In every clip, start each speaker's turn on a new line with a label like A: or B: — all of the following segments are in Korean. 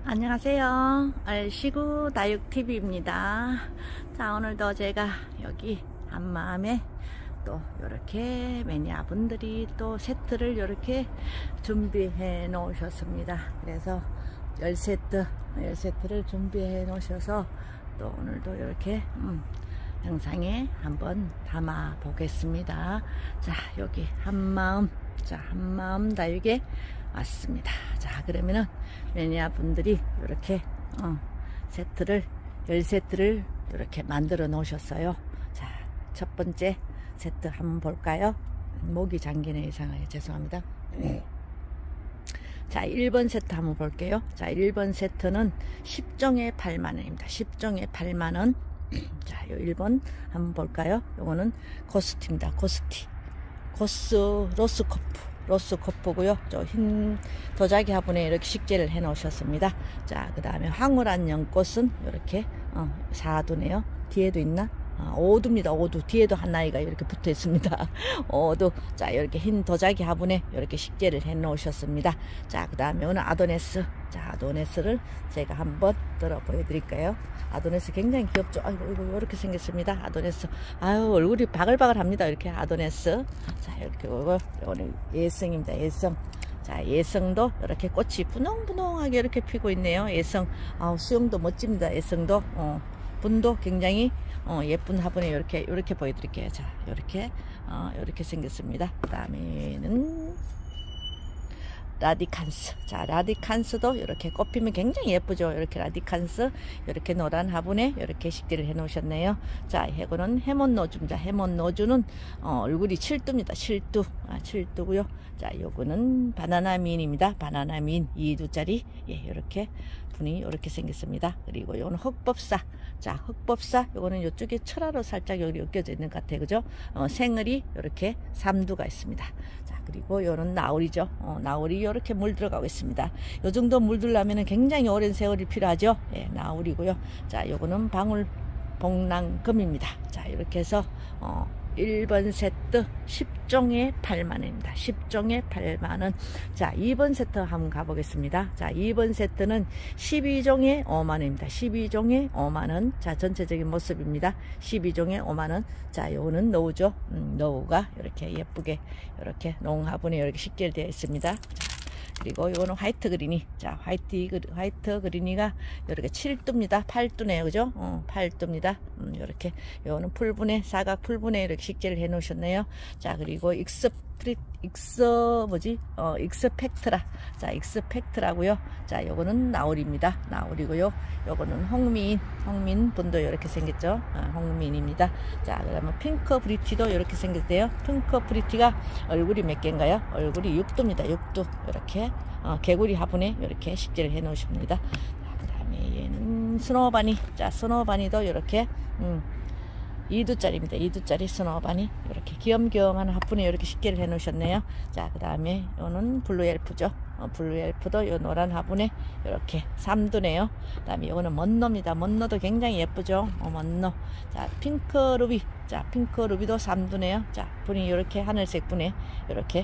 A: 안녕하세요. 얼씨구 다육TV입니다. 자, 오늘도 제가 여기 한마음에 또 이렇게 매니아분들이 또 세트를 이렇게 준비해 놓으셨습니다. 그래서 10세트를 준비해 놓으셔서 또 오늘도 이렇게 영상에 한번 담아 보겠습니다. 자, 여기 한마음, 자, 한마음 다육에 왔습니다. 자, 그러면은 매니아 분들이 이렇게 세트를 10세트를 이렇게 만들어 놓으셨어요. 자, 첫 번째 세트 한번 볼까요? 목이 잠기네. 이상하게 죄송합니다. 자, 1번 세트 한번 볼게요. 자, 1번 세트는 10종에 8만원입니다 10종에 8만원. 자, 요 1번 한번 볼까요? 요거는 고스티입니다. 고스티. 로스코프고요. 저 흰 도자기 화분에 이렇게 식재를 해 놓으셨습니다. 자, 그 다음에 황홀한 연꽃은 이렇게 4두네요. 뒤에도 있나? 오두입니다. 오두. 뒤에도 하나이가 이렇게 붙어 있습니다. 오두. 자, 이렇게 흰 도자기 화분에 이렇게 식재를 해 놓으셨습니다. 자, 그 다음에 오늘 아도네스. 자, 아도네스를 제가 한번 들어 보여드릴까요? 아도네스 굉장히 귀엽죠? 아이고, 이렇게 생겼습니다. 아도네스. 아유, 얼굴이 바글바글합니다. 이렇게 아도네스. 자, 이렇게 오늘 예성입니다. 예성. 자, 예성도 이렇게 꽃이 분홍분홍하게 이렇게 피고 있네요. 예성. 수영도 멋집니다. 예성도. 분도 굉장히 예쁜 화분에 이렇게 보여드릴게요. 자, 이렇게 생겼습니다. 그 다음에는 라디칸스. 자, 라디칸스도 이렇게 꽃피면 굉장히 예쁘죠. 이렇게 라디칸스, 이렇게 노란 화분에 이렇게 식재를 해 놓으셨네요. 자, 이거는 해몬노주입니다. 해몬노주는 얼굴이 7두입니다. 7두고요. 자, 요거는 바나나민입니다. 바나나민 2두짜리. 예, 이렇게 분이 이렇게 생겼습니다. 그리고 요거는 흑법사. 자, 흑법사, 요거는 요쪽에 철화로 살짝 여기 엮여져 있는 것 같아요. 그죠? 생을이 이렇게 3두가 있습니다. 자, 그리고 요는 나우리죠. 나우리 이렇게 물 들어가고 있습니다. 요 정도 물 들려면 굉장히 오랜 세월이 필요하죠. 예, 나우리고요. 자, 요거는 방울복랑금입니다. 자, 이렇게 해서 1번 세트 10종에 8만원입니다. 10종에 8만원. 자, 2번 세트 한번 가보겠습니다. 자, 2번 세트는 12종에 5만원입니다. 12종에 5만원. 자, 전체적인 모습입니다. 12종에 5만원. 자, 요거는 노우죠. 노우가 이렇게 예쁘게 이렇게 농화분에 이렇게 식재되어 있습니다. 자, 그리고 이거는 화이트 그린이. 자, 화이트 그린이가 이렇게 7두입니다. 8두네요. 그죠? 8두입니다. 이렇게. 요거는 풀분에, 사각 풀분에 이렇게 식재를 해 놓으셨네요. 자, 그리고 익스펙트라. 자, 익스펙트라고요. 자, 요거는 나우리입니다. 나우리고요. 요거는 홍민 분도 이렇게 생겼죠. 홍민입니다. 자, 그러면 핑크 브리티도 이렇게 생겼대요. 핑크 브리티가 얼굴이 몇 개인가요? 얼굴이 6두입니다. 6두. 이렇게 개구리 화분에 이렇게 식재를 해 놓으십니다. 그 다음에 얘는 스노바니. 자, 스노바니도 이렇게 2두짜리입니다. 2두짜리 스노바니 이렇게 귀염귀염한 화분에 이렇게 식재를 해 놓으셨네요. 자, 그 다음에 이거는 블루엘프죠. 블루엘프도 이 노란 화분에 이렇게 3두네요. 그 다음에 이거는 먼노입니다. 먼노도 굉장히 예쁘죠. 먼노. 자, 핑크루비. 자, 핑크루비도 3두네요. 자, 분이 이렇게 하늘색 분에 이렇게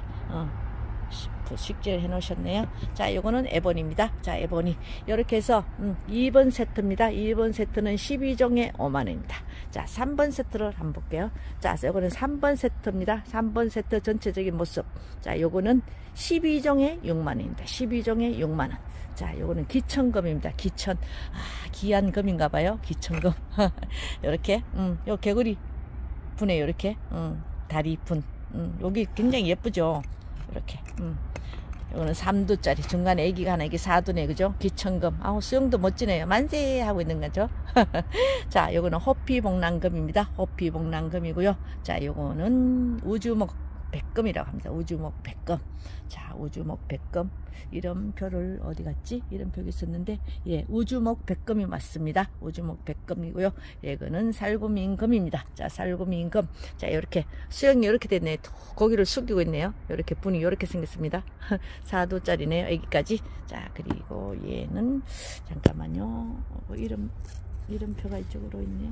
A: 식재를 해 놓으셨네요. 자, 요거는 에보니입니다. 자, 에보니. 이렇게 해서 2번 세트입니다. 2번 세트는 12종에 5만원입니다. 자, 3번 세트를 한번 볼게요. 자, 요거는 3번 세트입니다. 3번 세트 전체적인 모습. 자, 요거는 12종에 6만원입니다. 12종에 6만원. 자, 요거는 기천금입니다. 기천. 귀한 금인가봐요. 기천금. 요렇게, 요 개구리 분에 이렇게, 다리 분. 여기 굉장히 예쁘죠. 이렇게. 이거는 3두짜리. 중간에 애기가 하나, 이게 4두네. 그죠? 기천금. 수영도 멋지네요. 만세! 하고 있는 거죠. 자, 요거는 호피복랑금입니다. 호피복랑금이고요. 자, 요거는 우주목 백금이라고 합니다. 우주목 백금. 자, 우주목 백금. 이름표를 어디 갔지? 이름표가 있었는데, 예, 우주목 백금이 맞습니다. 우주목 백금이고요. 이거는 살구민금입니다. 자, 살구민금. 자, 이렇게 수영이 이렇게 됐네요. 고기를 숙이고 있네요. 이렇게 분이 이렇게 생겼습니다. 4두짜리네요. 여기까지. 자, 그리고 얘는 잠깐만요. 이름표가 이쪽으로 있네.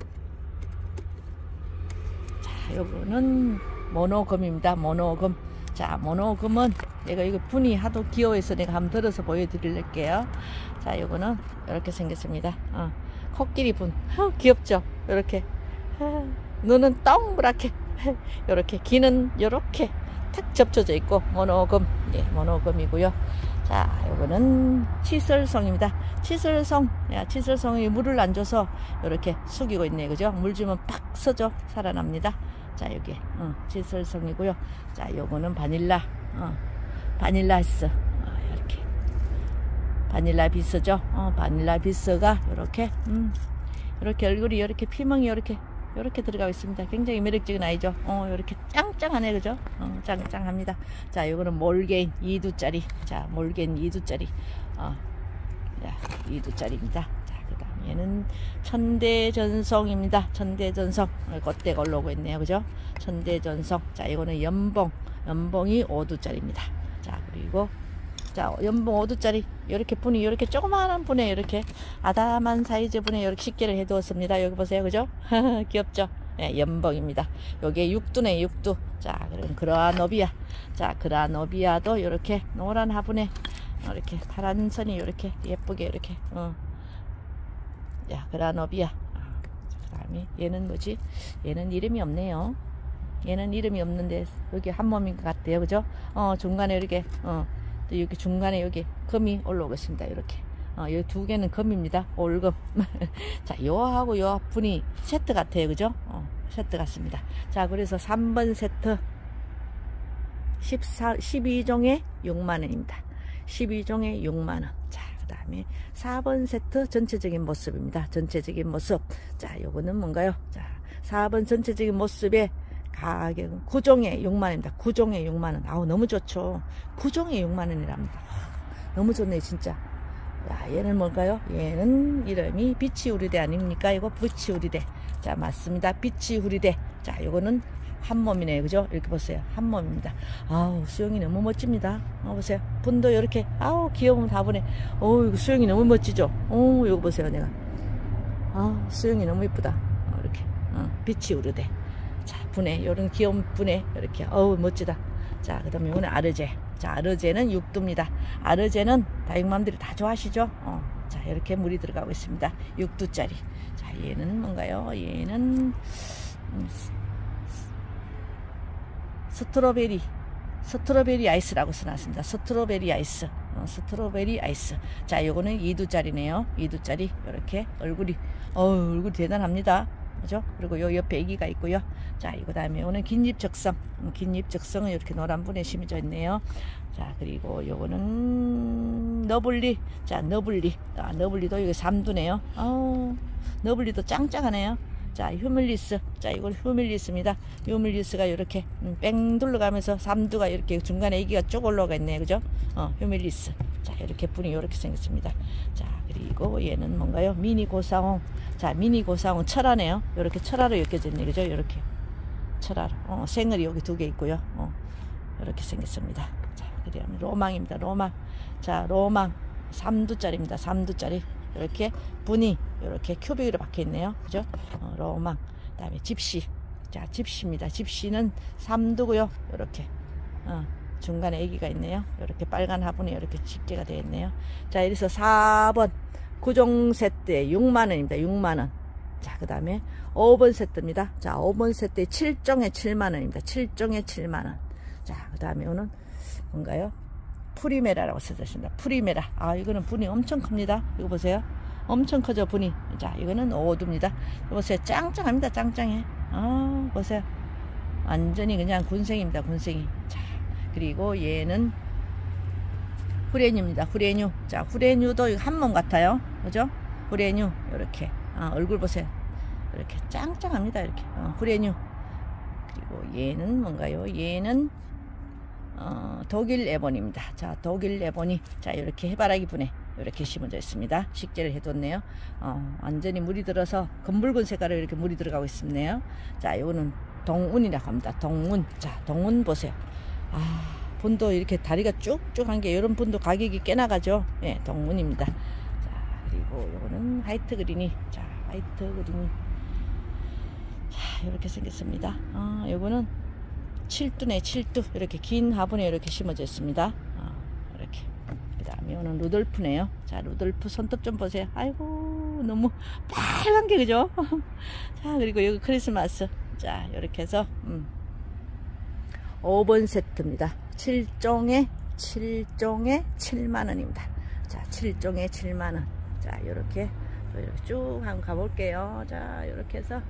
A: 자, 요거는 모노금입니다. 모노금. 자, 모노금은 내가 이거 분이 하도 귀여워서 내가 한번 들어서 보여드릴게요. 자, 요거는 이렇게 생겼습니다. 코끼리 분. 귀엽죠? 이렇게. 눈은 동그랗게. 이렇게. 귀는 이렇게 탁 접혀져 있고, 모노금. 예, 모노금이고요. 자, 요거는 치설성입니다. 치설성. 야, 치설성이 물을 안 줘서 이렇게 숙이고 있네요. 그죠? 물 주면 팍 서죠. 살아납니다. 자, 여기 치설성이고요. 자, 요거는 바닐라. 바닐라 비스. 이렇게. 바닐라 비스죠. 바닐라 비스가 이렇게 얼굴이 이렇게 피멍이 이렇게 들어가고 있습니다. 굉장히 매력적인 아이죠. 이렇게 짱짱하네, 그죠? 짱짱합니다. 자, 요거는 몰게인 2두짜리. 자, 몰게인 2두짜리. 자, 2두짜리입니다. 자, 그 다음 얘는 천대전성입니다. 천대전성. 겉대가 올라오고 있네요, 그죠? 천대전성. 자, 이거는 연봉이 5두짜리입니다. 자, 그리고 자, 연봉 5두짜리 이렇게 분이 이렇게 조그마한 분에 이렇게 아담한 사이즈 분에 이렇게 식계를 해 두었습니다. 여기 보세요, 그죠? 귀엽죠? 네, 연봉입니다. 요게 6두네, 6두. 자, 그럼 그라노비아. 자, 그라노비아도 이렇게 노란 화분에 이렇게 파란 선이 이렇게 예쁘게 이렇게 자, 그라노비아. 그 다음에 얘는 뭐지? 얘는 이름이 없네요. 얘는 이름이 없는데 여기 한 몸인 것 같아요, 그죠? 중간에 이렇게 여기 중간에 여기 금이 올라오고 있습니다. 이렇게. 이 두 개는 금입니다. 올금. 자, 요하고 요 분이 세트 같아요. 그죠? 세트 같습니다. 자, 그래서 3번 세트 12종에 6만원입니다. 12종에 6만원. 자, 그 다음에 4번 세트 전체적인 모습입니다. 전체적인 모습. 자, 요거는 뭔가요? 자, 4번 전체적인 모습에 가격은 9종에 6만원입니다. 9종에 6만원. 아우, 너무 좋죠. 9종에 6만원이랍니다. 너무 좋네, 진짜. 야, 얘는 뭘까요? 얘는 이름이 비치우리대 아닙니까? 이거 비치우리대. 자, 맞습니다. 비치우리대. 자, 요거는 한 몸이네요. 그죠? 이렇게 보세요. 한 몸입니다. 아우, 수영이 너무 멋집니다. 보세요. 분도 이렇게, 아우, 귀여운 다분해. 이거 수영이 너무 멋지죠? 이거 보세요, 내가. 수영이 너무 이쁘다. 이렇게. 비치우리대. 자, 분해, 요런 귀여운 분해, 이렇게, 멋지다. 자, 그 다음에 이거는 아르제. 자, 아르제는 6두입니다. 아르제는 다육맘들이 다 좋아하시죠? 자, 이렇게 물이 들어가고 있습니다. 6두짜리. 자, 얘는 뭔가요? 얘는, 스트로베리 아이스라고 써놨습니다. 스트로베리 아이스. 스트로베리 아이스. 자, 요거는 2두짜리네요. 2두짜리. 이렇게 얼굴이 대단합니다. 그죠? 그리고 요 옆에 애기가 있고요. 자, 이거 다음에 오늘 긴잎 적성. 긴잎 적성은 이렇게 노란 분에 심어져 있네요. 자, 그리고 요거는 너블리. 자, 너블리. 너블리도 이거 3두네요. 너블리도 짱짱하네요. 자, 휴밀리스. 자, 이건 휴밀리스입니다. 휴밀리스가 이렇게 뺑 둘러가면서 3두가 이렇게 중간에 애기가 쭉 올라가 있네요. 그죠? 휴밀리스. 자, 이렇게 분이 이렇게 생겼습니다. 자, 그리고 얘는 뭔가요? 미니 고사홍. 자, 미니 고사홍 철화네요. 이렇게 철화로 엮여졌네. 그죠? 이렇게 철화로. 생얼이 여기 2개 있고요. 이렇게 생겼습니다. 자, 그다음에 로망입니다. 로망. 자, 로망 3두짜리입니다. 3두짜리. 이렇게 분이 이렇게 큐빅으로 박혀 있네요. 그죠? 로망. 그다음에 집시. 자, 집시입니다. 집시는 3두고요. 이렇게. 중간에 애기가 있네요. 이렇게 빨간 화분에 이렇게 집게가 되어 있네요. 자, 이래서 4번 9종 세트에 6만원입니다. 6만원. 자, 그 다음에 5번 세트입니다. 자, 5번 세트에 7종에 7만원입니다. 7종에 7만원. 자, 그 다음에 오는 뭔가요? 프리메라라고 써졌습니다. 프리메라. 이거는 분이 엄청 큽니다. 이거 보세요. 엄청 커져, 분이. 자, 이거는 5두입니다. 이거 보세요. 짱짱합니다. 짱짱해. 보세요. 완전히 그냥 군생입니다. 군생이. 자, 그리고 얘는 후레뉴입니다. 후레뉴. 자, 후레뉴도 한 몸 같아요. 그죠? 후레뉴. 이렇게. 얼굴 보세요. 이렇게 짱짱합니다. 이렇게. 후레뉴. 그리고 얘는 뭔가요? 얘는 독일 에본입니다. 자, 독일 에본이. 자, 이렇게 해바라기 분에 이렇게 심어져 있습니다. 식재를 해뒀네요. 완전히 물이 들어서 검붉은 색깔로 이렇게 물이 들어가고 있습니다. 자, 이거는 동운이라고 합니다. 동운. 자, 동운 보세요. 분도 이렇게 다리가 쭉쭉한 게 이런 분도 가격이 꽤 나가죠. 예, 동운입니다. 자, 그리고 요거는 화이트 그린이. 자, 화이트 그린이. 자, 이렇게 생겼습니다. 요거는 7두네 7두. 이렇게 긴 화분에 이렇게 심어져 있습니다. 이렇게. 그 다음에 오늘 루돌프네요. 자, 루돌프 손톱 좀 보세요. 아이고, 너무 빨간 게, 그죠? 자, 그리고 여기 크리스마스. 자, 이렇게 해서 5번 세트입니다. 7종에 7만원입니다. 자, 7종에 7만원. 자, 이렇게 쭉 한번 가볼게요. 자, 이렇게 해서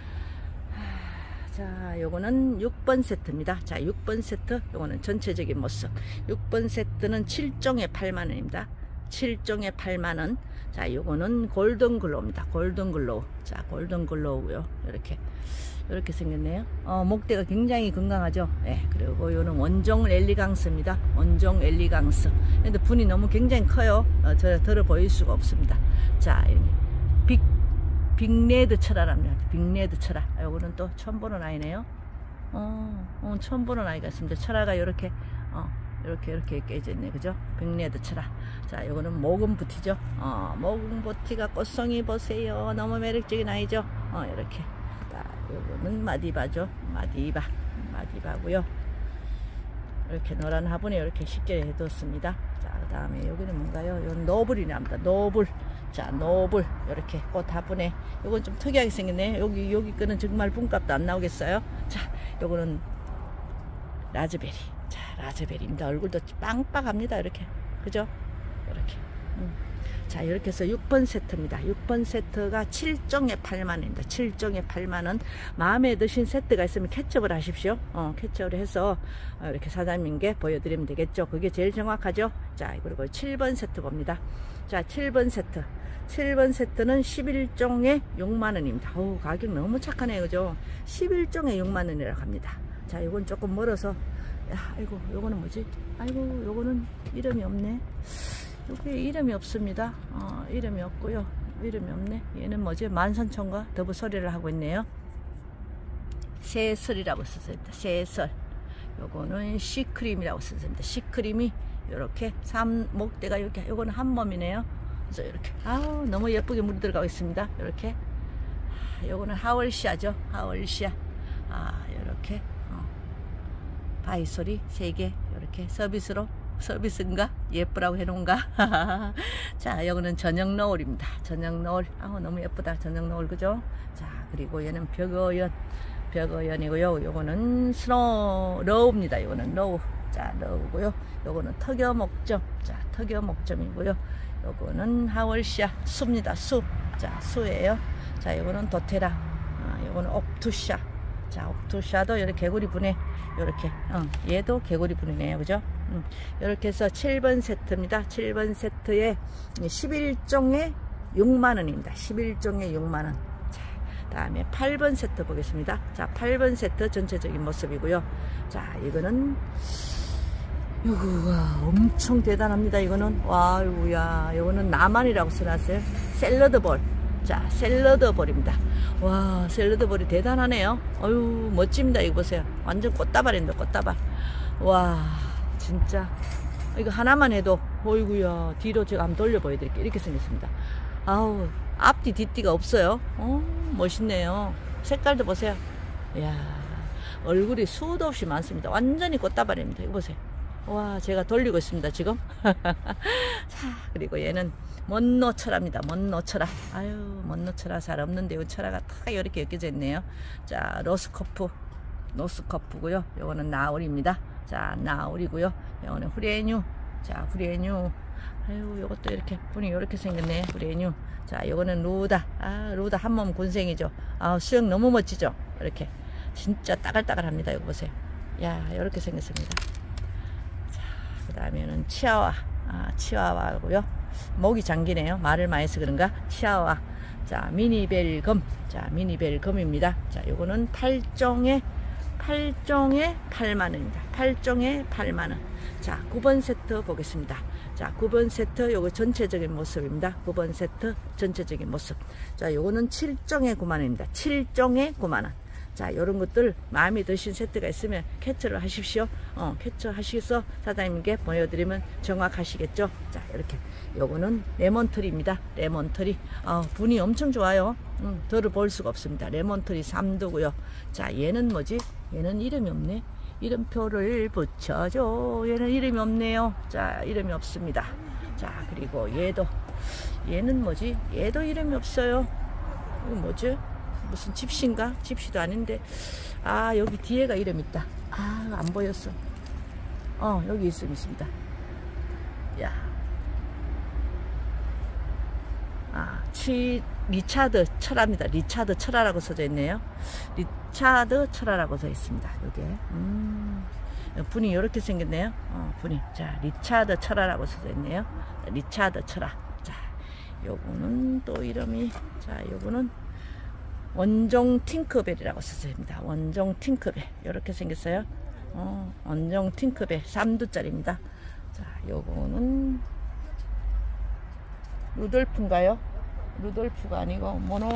A: 자, 요거는 6번 세트입니다. 자, 6번 세트, 요거는 전체적인 모습. 6번 세트는 7종에 8만원입니다. 7종에 8만원. 자, 요거는 골든글로우입니다. 골든글로우. 자, 골든글로우고요. 이렇게 생겼네요. 목대가 굉장히 건강하죠. 예, 그리고 요는 원종 엘리강스입니다. 원종 엘리강스. 근데 분이 너무 굉장히 커요. 덜어 보일 수가 없습니다. 자, 여기 빅레드 철화랍니다. 빅레드 철화. 요거는 또 처음 보는 아이네요. 처음 보는 아이 같습니다. 철화가 이렇게 깨져 있네, 그죠? 빅레드 철화. 자, 요거는 모금부티죠. 모금부티가 꽃송이 보세요. 너무 매력적인 아이죠. 이렇게. 자, 요거는 마디바죠. 마디바고요. 이렇게 노란 화분에 이렇게 쉽게 해뒀습니다. 자, 그 다음에 여기는 뭔가요? 이건 노블이랍니다. 노블. 자, 노블. 이렇게 꽃 화분에. 요건 좀 특이하게 생겼네. 여기 거는 정말 분값도 안 나오겠어요? 자, 요거는 라즈베리. 자, 라즈베리입니다. 얼굴도 빵빵합니다. 이렇게. 그죠? 이렇게. 자, 이렇게 해서 6번 세트입니다. 6번 세트가 7종에 8만원입니다. 7종에 8만원. 마음에 드신 세트가 있으면 캐첩을 하십시오. 캐첩을 해서 이렇게 사장님께 보여드리면 되겠죠. 그게 제일 정확하죠. 자, 그리고 7번 세트 봅니다. 자, 7번 세트. 7번 세트는 11종에 6만원입니다. 어우, 가격 너무 착하네요. 그죠? 11종에 6만원이라고 합니다. 자, 이건 조금 멀어서. 야, 아이고, 요거는 뭐지? 아이고, 요거는 이름이 없네. 여기 이름이 없습니다. 이름이 없고요. 이름이 없네. 얘는 뭐지? 만선천과 더부 소리를 하고 있네요. 새설이라고 썼습니다. 새설. 요거는 시크림이라고 썼습니다. 시크림이 이렇게 목대가 이렇게. 요거는 한 몸이네요. 그래서 이렇게. 아우, 너무 예쁘게 물이 들어가고 있습니다. 이렇게. 요거는 하월시아죠. 하월시아. 이렇게. 바이소리 3개 이렇게 서비스인가? 예쁘라고 해놓은가? 자, 여기는 저녁 노을입니다. 저녁 노을. 너무 예쁘다. 저녁 노을, 그죠? 자, 그리고 얘는 벽어연이고요. 요거는 러우입니다. 요거는 러우. 자, 러우고요. 요거는 턱여목점. 자, 턱여목점이고요. 요거는 하월시아 수입니다. 수. 자, 수예요. 자, 요거는 도테라. 요거는 옥투샤. 자, 옥투샤도 이렇게 개구리 분해. 요렇게. 얘도 개구리 분이네요. 그죠? 이렇게 해서 7번 세트입니다. 7번 세트에 11종에 6만원입니다. 11종에 6만원. 자, 다음에 8번 세트 보겠습니다. 자, 8번 세트 전체적인 모습이고요. 자, 이거는 이거가 엄청 대단합니다. 이거는 와우야, 이거는 나만이라고 써놨어요. 샐러드볼. 자, 샐러드볼입니다. 와, 샐러드볼이 대단하네요. 어유, 멋집니다. 이거 보세요. 완전 꽃다발입니다. 꽃다발. 와, 진짜 이거 하나만 해도 어이구야. 뒤로 제가 한번 돌려 보여드릴게요. 이렇게 생겼습니다. 아우, 앞뒤 뒷뒤가 없어요. 멋있네요. 색깔도 보세요. 이야, 얼굴이 수도 없이 많습니다. 완전히 꽃다발입니다. 이거 보세요. 와, 제가 돌리고 있습니다 지금. 자, 그리고 얘는 먼노철화입니다. 먼노철화. 아유, 먼노철화 잘 없는데 이 철화가 딱 이렇게 엮여져 있네요. 자, 노스코프고요. 요거는 나울입니다. 자, 나울이고요. 요거는 후레뉴. 자, 후레뉴. 아유, 요것도 이렇게 분이 이렇게 생겼네. 후레뉴. 자, 요거는 루다. 루다 한몸 군생이죠. 수영 너무 멋지죠. 이렇게 진짜 따글따글합니다. 이거 보세요. 야, 이렇게 생겼습니다. 자, 그 다음에는 치아와. 치아와고요. 목이 장기네요. 말을 많이 해서 그런가? 치아와. 자, 미니벨금. 자, 미니벨금입니다. 자, 요거는 8종에 8만원입니다. 8종에 8만원. 자, 9번 세트 보겠습니다. 자, 9번 세트 요거 전체적인 모습입니다. 9번 세트 전체적인 모습. 자, 요거는 7종에 9만원입니다. 7종에 9만원. 자, 요런 것들 마음에 드신 세트가 있으면 캡처를 하십시오. 캡처 하셔서 사장님께 보여드리면 정확하시겠죠. 자, 이렇게. 요거는 레몬트리입니다. 레몬트리. 분이 엄청 좋아요. 덜어 볼 수가 없습니다. 레몬트리 3두고요. 자, 얘는 뭐지? 얘는 이름이 없네. 이름표를 붙여줘. 얘는 이름이 없네요. 자, 이름이 없습니다. 자, 그리고 얘는 뭐지? 얘도 이름이 없어요. 이거 뭐지? 무슨 집시인가? 집시도 아닌데. 아, 여기 뒤에가 이름 있다. 아, 안 보였어. 여기 있습니다. 야. 리차드 철화입니다. 리차드 철화라고 써져 있네요. 리차드 철화라고 써 있습니다. 요게. 분이 이렇게 생겼네요. 분이. 자, 리차드 철화라고 써져 있네요. 리차드 철화. 자, 요거는 또 이름이, 자, 요거는 원종 팅크벨이라고 써져 있습니다. 원종 팅크벨. 이렇게 생겼어요. 원종 팅크벨 3두짜리입니다. 자, 요거는 루돌프인가요? 루돌프가 아니고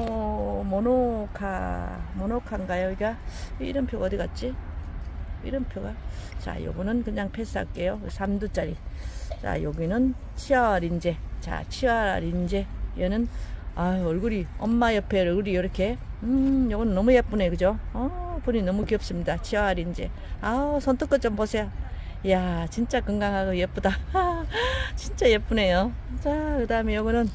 A: 모노카인가요? 여기가 이름표가 어디 갔지? 이름표가. 자, 요거는 그냥 패스할게요. 3두짜리. 자, 여기는 치아와 린제. 자, 치아와 린제. 얘는 얼굴이, 엄마 옆에 얼굴이 이렇게. 요거는 너무 예쁘네, 그죠? 분이 너무 귀엽습니다. 치아와 린제. 손톱끝 좀 보세요. 이야, 진짜 건강하고 예쁘다. 진짜 예쁘네요. 자, 그 다음에 요거는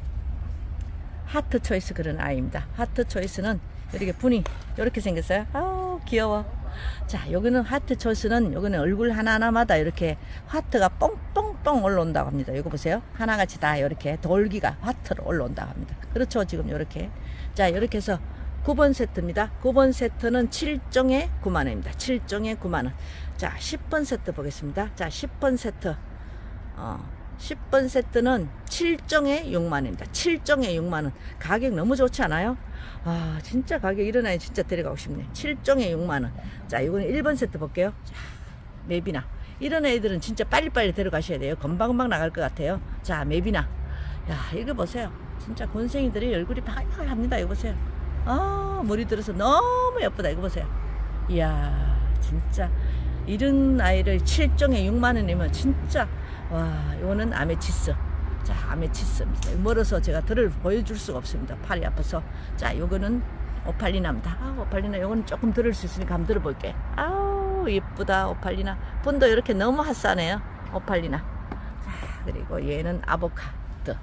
A: 하트 초이스 그런 아이입니다. 하트 초이스는 이렇게 분이 이렇게 생겼어요. 귀여워. 자, 여기는 하트 초이스는, 여기는 얼굴 하나하나마다 이렇게 하트가 뻥뻥뻥 올라온다고 합니다. 이거 보세요. 하나같이 다 이렇게 돌기가 하트로 올라온다고 합니다. 그렇죠, 지금 이렇게. 자, 이렇게 해서 9번 세트입니다. 9번 세트는 7종에 9만원입니다. 7종에 9만원. 자, 10번 세트 보겠습니다. 자, 10번 세트. 10번 세트는 7종에 6만원입니다. 7종에 6만원. 가격 너무 좋지 않아요? 진짜 가격 이런 아이 진짜 데려가고 싶네. 7종에 6만원. 자, 이거는 1번 세트 볼게요. 자, 맵이나. 이런 애들은 진짜 빨리빨리 데려가셔야 돼요. 금방금방 나갈 것 같아요. 자, 맵이나. 야, 이거 보세요. 진짜 곤생이들이 얼굴이 파글파글합니다. 이거 보세요. 머리 들어서 너무 예쁘다. 이거 보세요. 이야, 진짜 이런 아이를 7종에 6만원이면 진짜. 와, 이거는 아메치스. 자, 아메치스입니다. 멀어서 제가 들을 보여줄 수가 없습니다. 팔이 아파서. 자, 요거는 오팔리나입니다. 오팔리나. 요거는 조금 들을 수 있으니까 한번 들어볼게요. 예쁘다. 오팔리나. 분도 이렇게 너무 핫싸네요. 오팔리나. 자, 그리고 얘는 아보카도.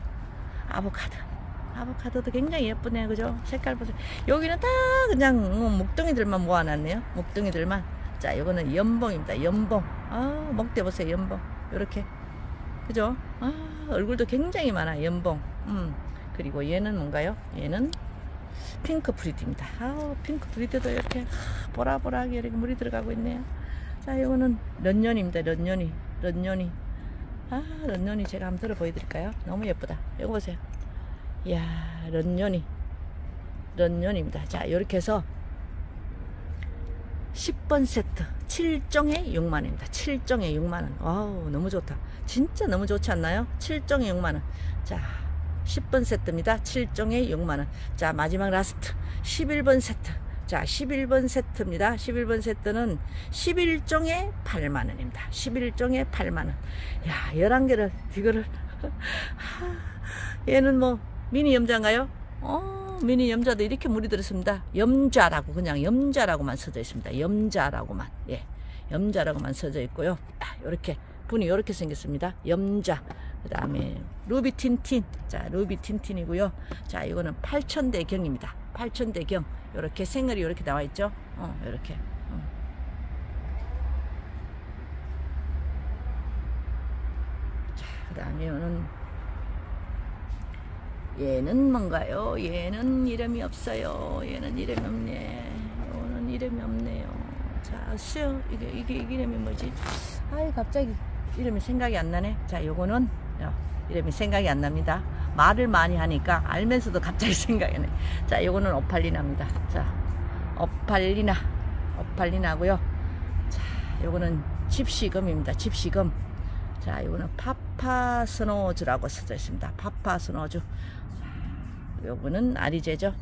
A: 아보카도도 굉장히 예쁘네요. 그죠? 색깔 보세요. 여기는 다 그냥 목둥이들만 모아놨네요. 목둥이들만. 자, 요거는 연봉입니다. 연봉. 먹대 보세요. 연봉. 요렇게. 그죠? 얼굴도 굉장히 많아. 연봉. 그리고 얘는 뭔가요? 얘는 핑크 프리드입니다. 핑크 프리드도 이렇게 보라보라하게 이렇게 물이 들어가고 있네요. 자, 요거는 런년입니다. 런년이. 런년이 제가 한번 들어 보여드릴까요? 너무 예쁘다. 이거 보세요. 이야, 런년입니다. 자, 이렇게 해서 10번 세트 7종에 6만원입니다. 7종에 6만원. 와우, 너무 좋다. 진짜 너무 좋지 않나요? 7종에 6만원. 자, 10번 세트입니다. 7종에 6만원. 자, 마지막 라스트 11번 세트. 자, 11번 세트입니다. 11번 세트는 11종에 8만원입니다. 11종에 8만원. 야, 11개를 이거를 얘는 뭐 미니 염자인가요? 미니 염자도 이렇게 물이 들었습니다. 염자라고, 그냥 염자라고만 써져 있습니다. 염자라고만. 예. 염자라고만 써져 있고요. 요렇게 분이 요렇게 생겼습니다. 염자. 그 다음에 루비 틴틴. 자, 루비 틴틴이고요. 자, 이거는 8,000대 경입니다. 8,000대 경. 요렇게 생얼이 요렇게 나와 있죠. 요렇게. 자, 그 다음에 얘는 뭔가요? 얘는 이름이 없어요. 얘는 이름이 없네. 얘는 이름이 없네요. 자, 이게 이름이 뭐지? 갑자기 이름이 생각이 안 나네. 자, 요거는 이름이 생각이 안 납니다. 말을 많이 하니까 알면서도 갑자기 생각이 나네. 자, 요거는 오팔리나입니다. 자, 오팔리나고요. 자, 요거는 집시금입니다. 집시금. 자, 요거는 파파스노즈라고 써져 있습니다. 파파스노즈. 요거는 아리제죠.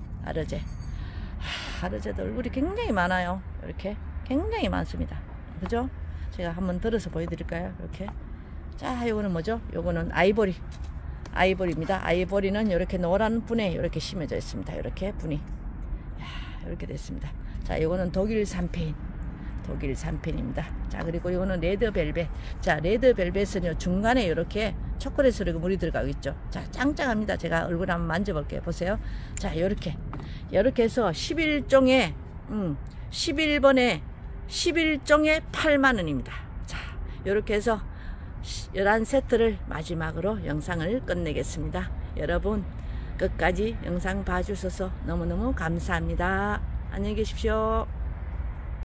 A: 아르제도 얼굴이 굉장히 많아요. 이렇게 굉장히 많습니다. 그죠? 제가 한번 들어서 보여드릴까요? 이렇게. 자, 요거는 뭐죠? 요거는 아이보리입니다. 아이보리는 이렇게 노란 분에 이렇게 심어져 있습니다. 이렇게 분이 이렇게 됐습니다. 자, 요거는 독일 삼페인. 독일 3편입니다. 자, 그리고 이거는 레드벨벳. 자, 레드벨벳은요, 중간에 이렇게 초콜릿으로 물이 들어가고 있죠. 자, 짱짱합니다. 제가 얼굴 한번 만져볼게요. 보세요. 자, 이렇게 해서 11종에 11번에 11종에 8만원입니다. 자, 이렇게 해서 11세트를 마지막으로 영상을 끝내겠습니다. 여러분 끝까지 영상 봐주셔서 너무너무 감사합니다. 안녕히 계십시오.